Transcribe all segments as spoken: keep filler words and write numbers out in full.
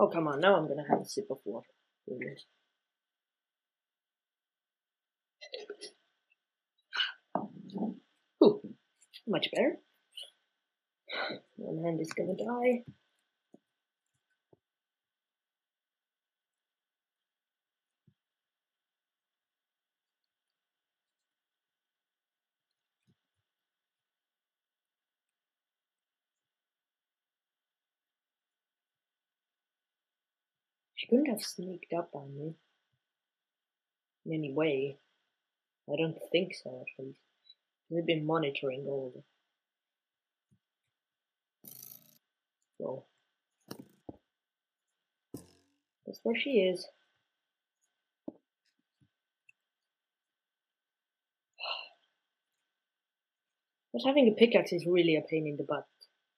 Oh, come on, now I'm gonna have a sip of water. Brilliant. Ooh, much better. One hand is gonna die. She couldn't have sneaked up on me. In any way. I don't think so, at least. They've been monitoring all the... So... That's where she is. But having a pickaxe is really a pain in the butt.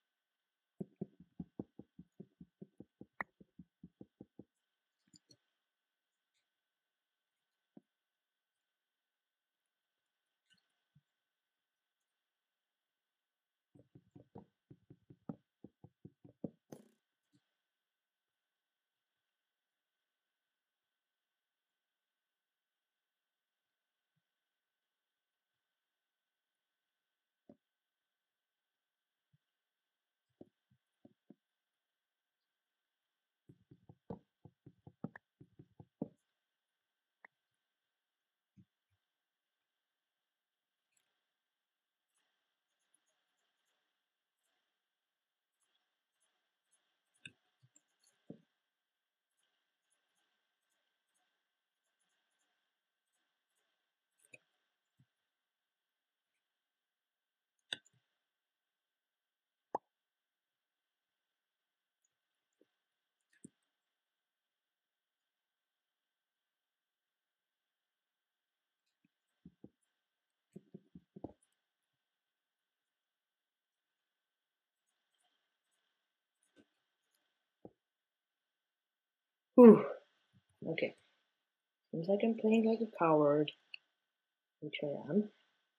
Whew. Okay. Seems like I'm playing like a coward. Which I am.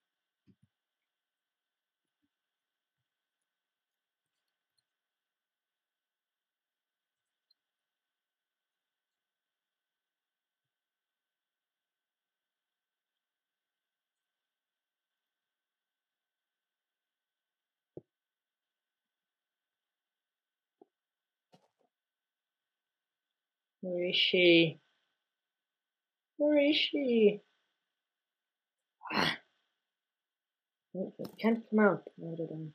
Where is she? Where is she? Ah. I can't come out. Rather than...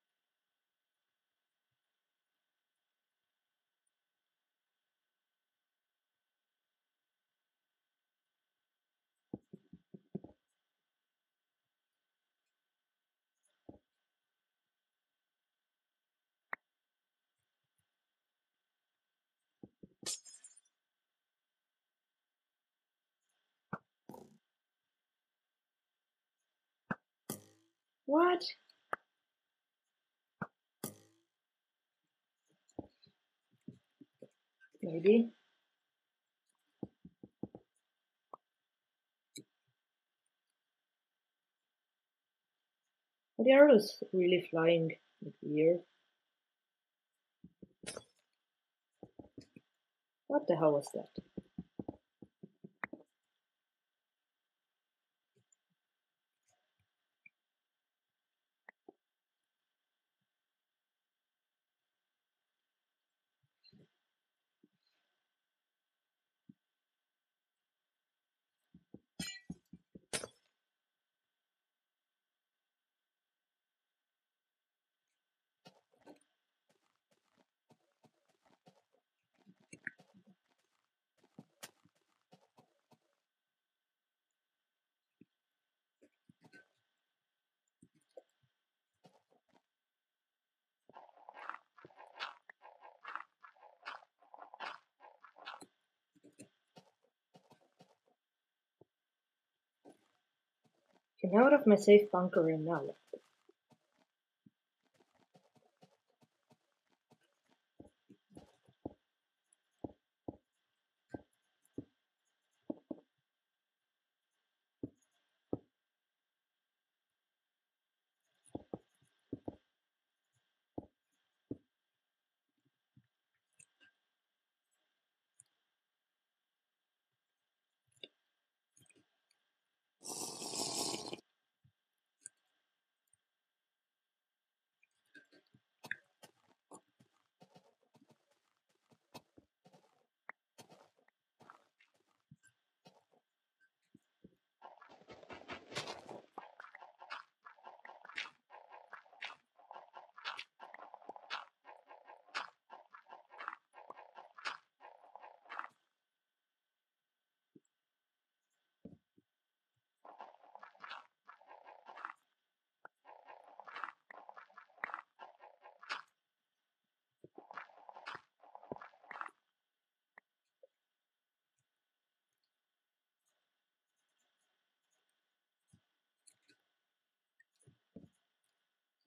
What? Maybe. The arrow's really flying like weird. What the hell was that? Get out of my safe bunker and now.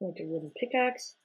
Like a wooden pickaxe.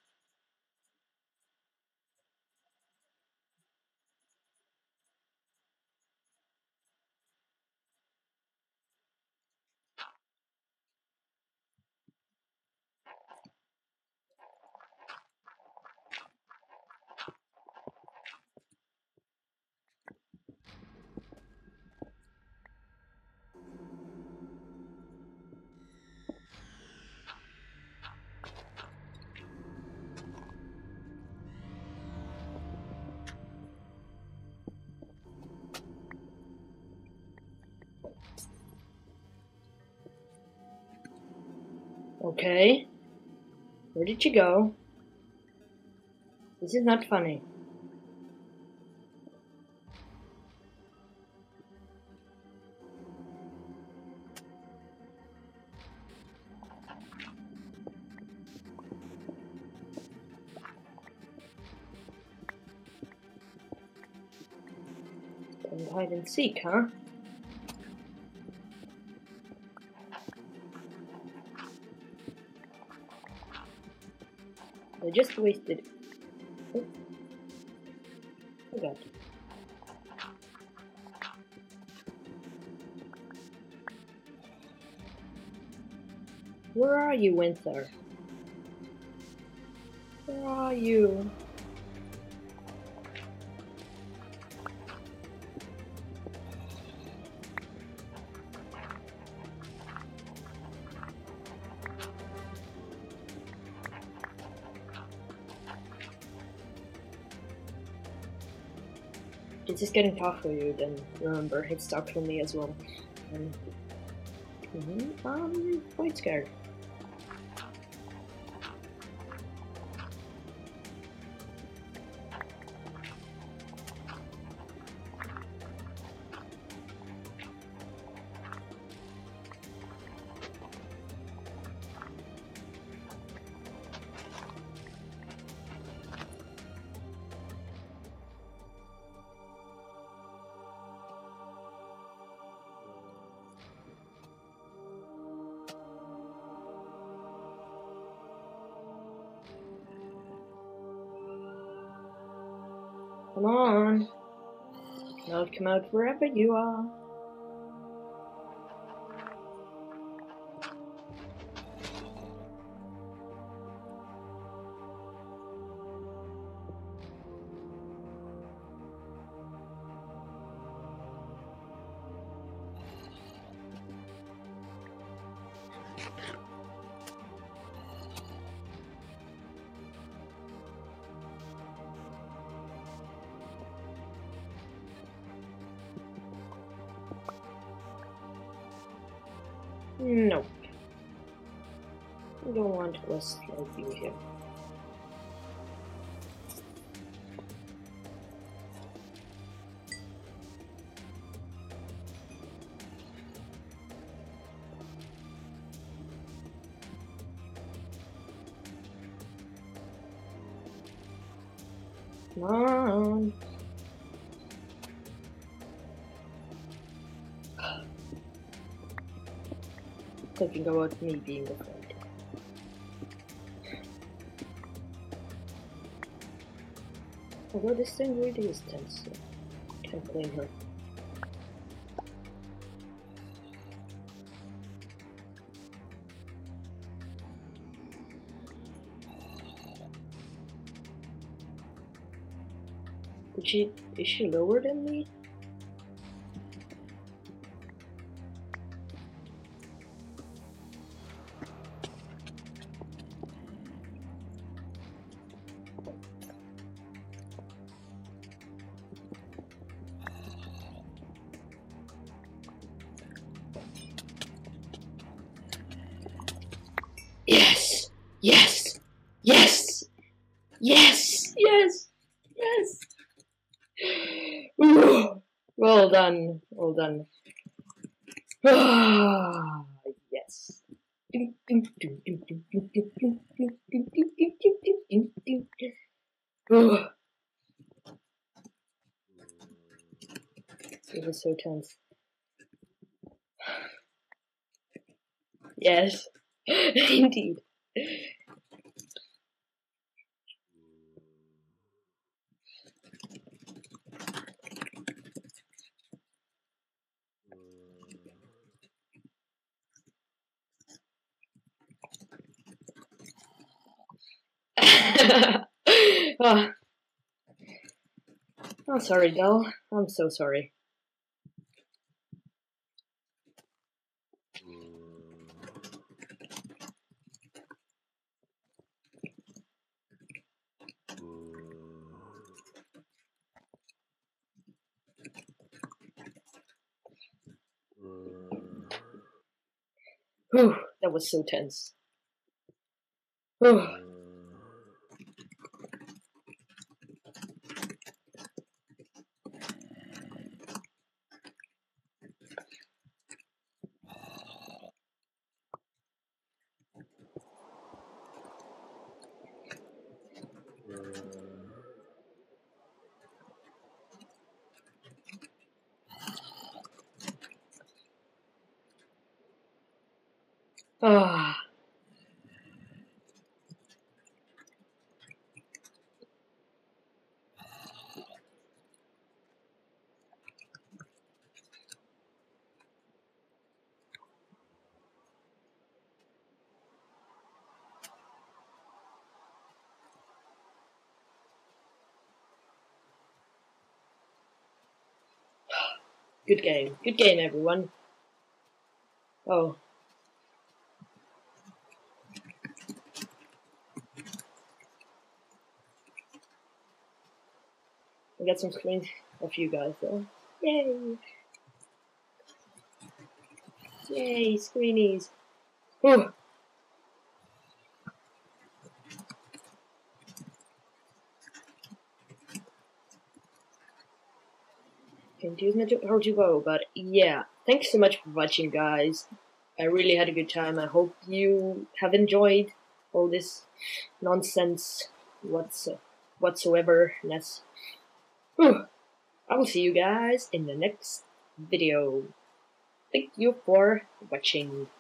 Okay. Where did you go? This is not funny. Playing hide and seek, huh? I just wasted. Oh, oh God. Where are you, Winter? Where are you? This is getting tough for you, then remember, it's tough for me as well. Um, mm-hmm, I'm quite scared. Come on. Come out, come out, wherever you are. Nope. I don't want quests like you here. Come on. Thinking about me being afraid. Although this thing really is tense, so can't blame her. Did she, is she lower than me? Yes! Yes! Yes! Yes! Yes! Yes! Ooh, well done. Well done. Ah, yes. Ooh. It was so tense. Yes, indeed. oh, I'm sorry, Del. I'm so sorry. Whew, that was so tense. Whew. Ah. Good game. Good game, everyone. Oh. I got some screens of you guys, though. Yay! Yay, screenies. Whew. Confused how to go, but yeah. Thanks so much for watching, guys. I really had a good time. I hope you have enjoyed all this nonsense whatso whatsoever. Yes. Whew. I will see you guys in the next video. Thank you for watching.